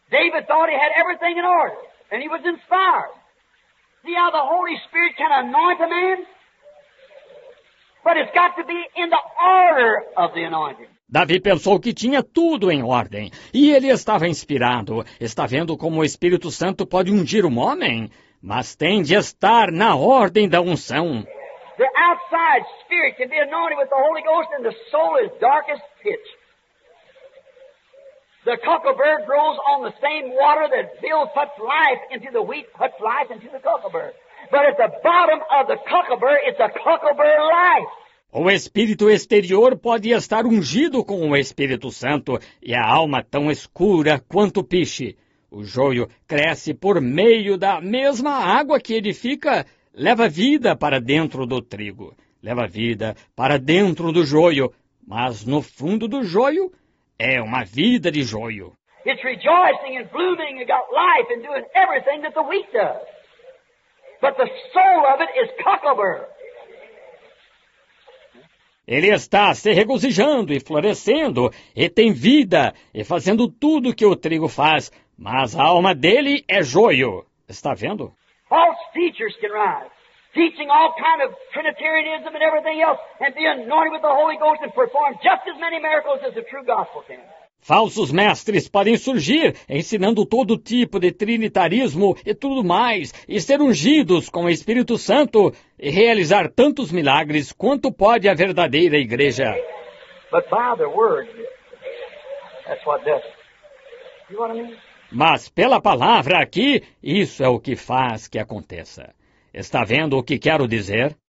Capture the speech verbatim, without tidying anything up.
David thought he had everything in order, and he was inspired. See how the Holy Spirit can anoint a man? But it's got to be in the order of the anointing. Davi pensou que tinha tudo em ordem, e ele estava inspirado. Está vendo como o Espírito Santo pode ungir um homem? Mas tem de estar na ordem da unção. The outside spirit can be anointed with the Holy Ghost, and the soul is dark as pitch. The cocklebur grows on the same water that Bill puts life into the wheat, puts life into the cocklebur. But at the bottom of the cocklebur, it's a cocklebur life. O espírito exterior pode estar ungido com o Espírito Santo e a alma tão escura quanto o piche. O joio cresce por meio da mesma água que edifica, leva vida para dentro do trigo, leva vida para dentro do joio, mas no fundo do joio é uma vida de joio. It's rejoicing and blooming and got life and doing everything that the wheat does. But the soul of it is cocklebur. Ele está se regozijando e florescendo, e tem vida, e fazendo tudo que o trigo faz, mas a alma dele é joio. Está vendo? False teachers can rise, teaching all kind of Trinitarianism and everything else, and be anointed with the Holy Ghost and perform just as many miracles as the true gospel can. Falsos mestres podem surgir, ensinando todo tipo de trinitarismo e tudo mais, e ser ungidos com o Espírito Santo e realizar tantos milagres quanto pode a verdadeira igreja. But by the word, that's what does it. You know what I mean? Mas pela palavra aqui, isso é o que faz que aconteça. Está vendo o que quero dizer?